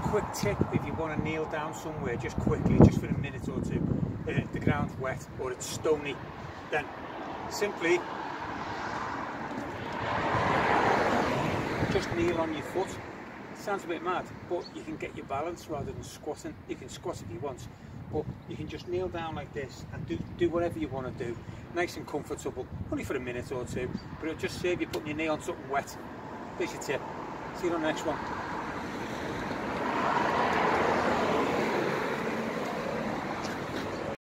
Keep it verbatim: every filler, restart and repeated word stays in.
quick tip if you want to kneel down somewhere just quickly, just for a minute or two, uh, the ground's wet or it's stony, then simply just kneel on your foot. It sounds a bit mad, but you can get your balance rather than squatting. You can squat if you want, but you can just kneel down like this and do, do whatever you want to do. Nice and comfortable, only for a minute or two, but it'll just save you putting your knee on something wet. There's your tip. See you on the next one.